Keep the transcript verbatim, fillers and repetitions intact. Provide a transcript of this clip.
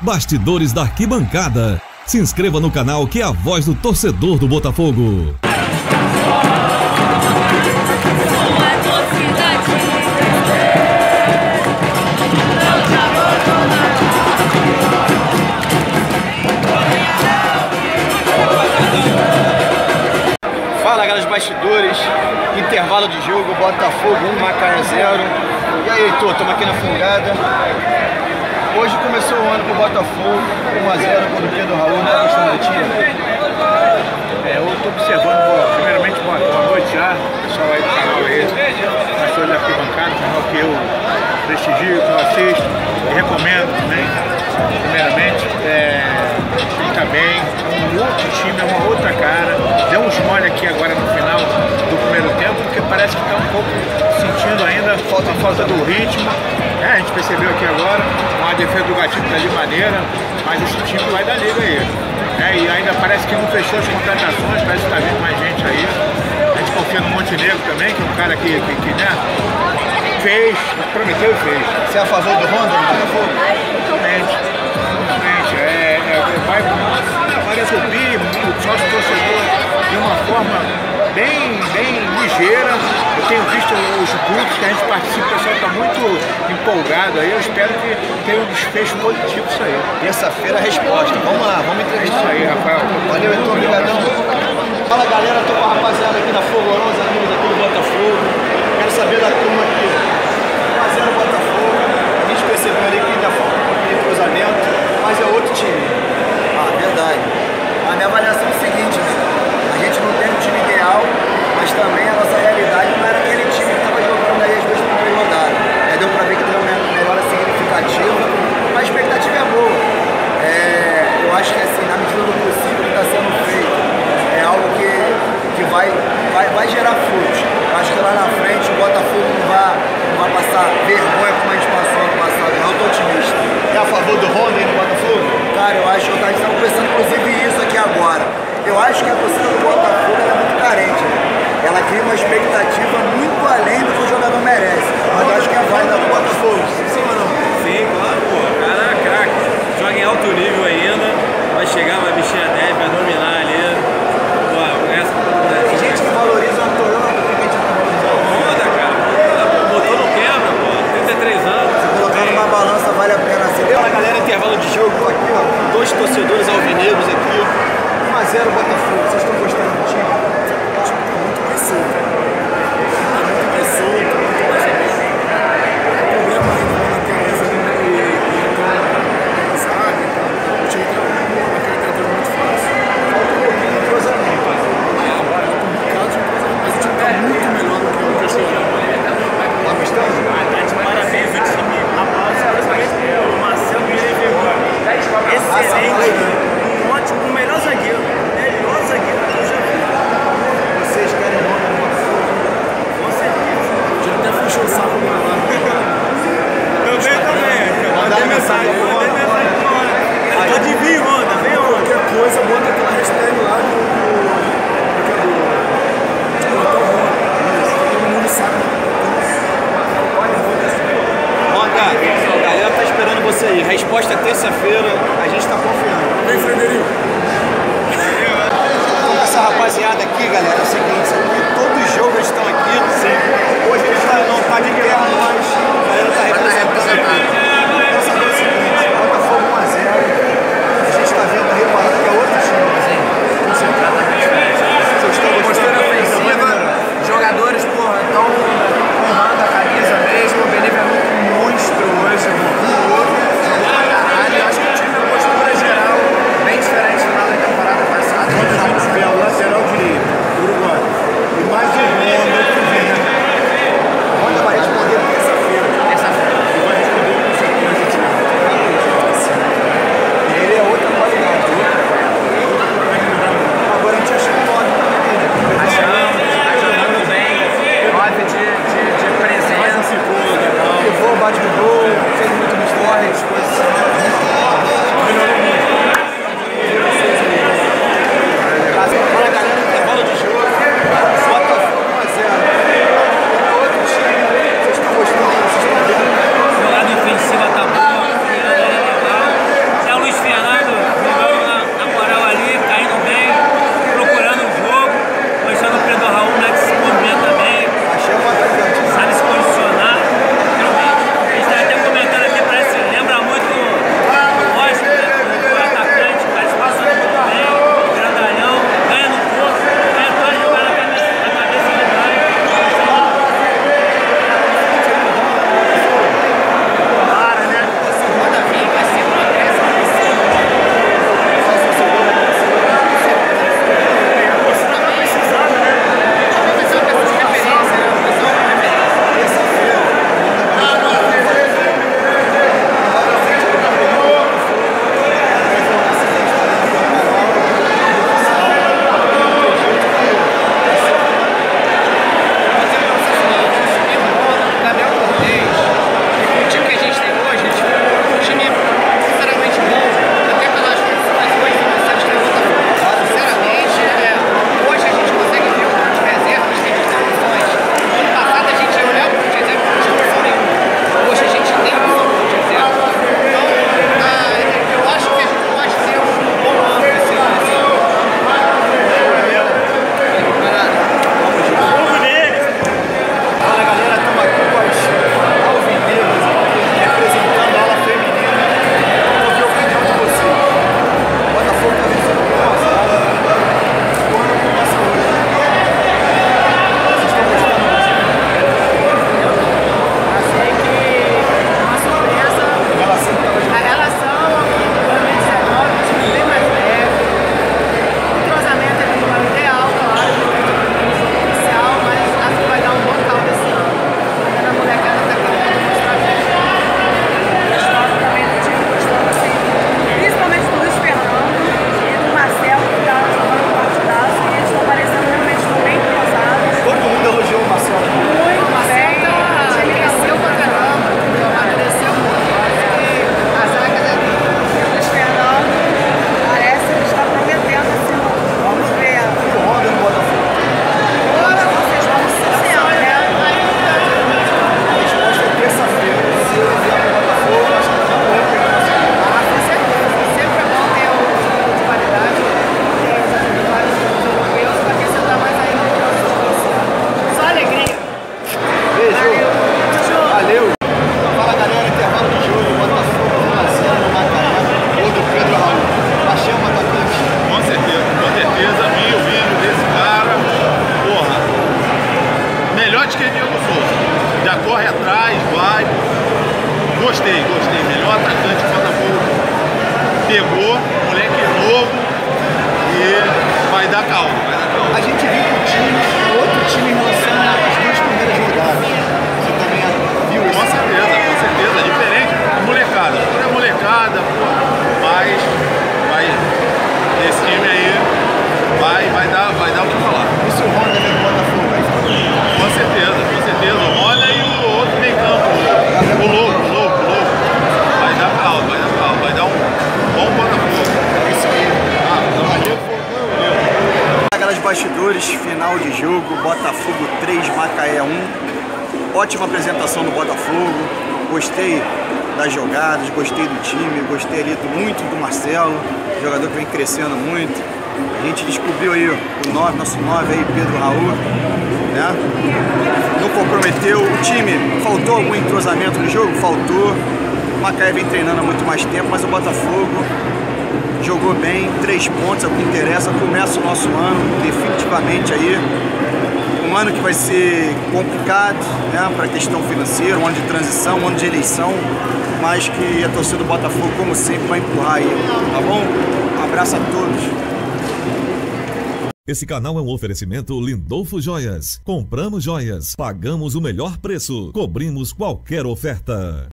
Bastidores da Arquibancada. Se inscreva no canal que é a voz do torcedor do Botafogo. Fala, galera dos bastidores, intervalo de jogo, Botafogo um, Macaé zero. E aí, Heitor, estamos aqui na Fungada. Hoje começou o ano com o Botafogo, um a zero, gol do Pedro Raul, né, questão do time? É, eu estou observando, bom, primeiramente, boa, boa noite já, pessoal aí do canal aí, Bastidores da Arquibancada, canal que eu prestigio, que eu assisto e recomendo também, primeiramente. É, fica bem, um outro time, é uma outra cara. Deu uns mole aqui agora no final do primeiro tempo, porque parece que está um pouco sentindo ainda falta, a falta do ritmo. É, a gente percebeu aqui agora, uma defesa do Gatito tá de maneira, mas esse time vai dar liga aí. É, e ainda parece que não fechou as contratações, parece que tá vindo mais gente aí. A gente confia no Montenegro também, que é um cara que, que, que né, fez, prometeu e fez. Você é a favor do Honda no Botafogo? Totalmente, totalmente. É, é, vai, vai subir o sócio torcedor de uma forma bem, bem ligeira. Eu tenho visto os grupos que a gente participa, o pessoal está muito empolgado aí. Eu espero que tenha um desfecho positivo isso aí. Terça-feira a resposta. Vamos lá, vamos entrevistar. É isso aí, Rafael. Valeu, Heitor, obrigadão. Fala, galera, tô com a rapaziada aqui na Fogo, os amigos aqui do Botafogo. Quero saber da turma aqui. um a zero Botafogo. A gente percebeu ali que ainda falta um pouquinho de cruzamento, mas é outro time. Ah, verdade. A minha avaliação é o seguinte, né? A gente não tem um time ideal, mas também a nossa realidade não era aquele time que estava jogando aí as duas primeiras rodadas. É, deu pra ver que tem uma melhora significativa, mas a expectativa é boa. É, eu acho que assim, na medida do possível que está sendo feito, é algo que, que vai, vai, vai gerar frutos. Eu acho que lá na frente o Botafogo não vai, não vai passar vergonha como a gente passou ano passado. Eu estou otimista. É a favor do Honda aí no Botafogo? Cara, eu acho que a gente está conversando inclusive isso aqui agora. Eu acho que a torcida do Botafogo ela é muito carente, né? Ela cria uma expectativa muito além do que o jogador merece. Mas eu acho que é válida do Botafogo. Sim ou não? Sim, claro, pô. O cara é craque. Joga em alto nível ainda. Vai chegar, vai vestir a dez, vai dominar ali. Pô, essa, né? Tem gente que valoriza o Toyota, tem gente que valoriza o Honda, cara. O motor não quebra, pô. trinta e três anos. Se colocar numa balança, vale a pena assim. Fala, galera, intervalo de jogo, tô aqui, ó. Dois torcedores alvinegros aqui. um a zero Botafogo. Vocês estão gostando do time? O time tá muito mais solto. Tá muito mais solto, muito mais aberto. O problema ainda não tem essa de que sabe? O time tá uma característica muito fácil. Falta um pouquinho de cruzamento. É, vai, é complicado de cruzamento, mas o time tá muito melhor do que o que eu cheguei. Tá gostando? Tá de parabéns o time. Rapaz, o Marcelo Guilherme. Excelente. Um ótimo, o melhor zagueiro. Melhor zagueiro que eu já vi. Vocês querem Honda no Botafogo? Com certeza. Já até puxou o saco do lado. Também, também. Mandei mensagem. Mandei mensagem pra Honda. Pode vir, Honda. Vem, Honda. Qualquer coisa, bota aquela hashtag lá do. do. Todo mundo sabe. Honda, a galera tá esperando você aí. Resposta é terça-feira, a gente tá confiando. Vem, Frederico. Então, essa rapaziada aqui, galera, é o seguinte, aqui, todos os jogos eles estão aqui. Sim. Hoje a gente tá, não tá de terra, mas a galera tá representando aqui. Quero saber o seguinte, Botafogo um a zero, a gente tá vendo, reparando que é outro time. Sim. Vocês estão gostando? Jogadores, porra, estão honrando a camisa mesmo. O Benítez é muito monstro hoje, jogou pra caralho. Eu acho que o time, a postura geral, bem diferente do da temporada passada. É o lateral direito, Uruguai. E mais um Honda que vem pegou, moleque novo e vai dar calma, vai dar calma. A gente viu que o time é outro time em relação às duas primeiras rodadas. Você também viu isso? Com certeza, com certeza, é diferente. Molecada, é molecada, pô, mas vai, esse time aí vai, vai, dar, vai dar o que falar. E se o Honda vem do Botafogo, vai ficar bem? Com certeza, com certeza. O Honda e o outro meio campo, o louco, o louco, o louco. Vai dar calma, vai dar calma, vai dar um bom Botafogo. É isso aí. Ah, valeu, valeu. Galera de bastidores, final de jogo, Botafogo três, Macaé um. Ótima apresentação do Botafogo, gostei das jogadas, gostei do time, gostei ali do, muito do Marcelo, jogador que vem crescendo muito. A gente descobriu aí o nove, nosso nove aí, Pedro Raul, né? Não comprometeu, o time, faltou algum entrosamento no jogo? Faltou. O Macaé vem treinando há muito mais tempo, mas o Botafogo jogou bem, três pontos, é o que interessa. Começa o nosso ano definitivamente aí, um ano que vai ser complicado, né, para a questão financeira, um ano de transição, um ano de eleição, mas que a torcida do Botafogo, como sempre, vai empurrar aí, tá bom? Um abraço a todos. Esse canal é um oferecimento Lindolfo Joias. Compramos joias, pagamos o melhor preço, cobrimos qualquer oferta.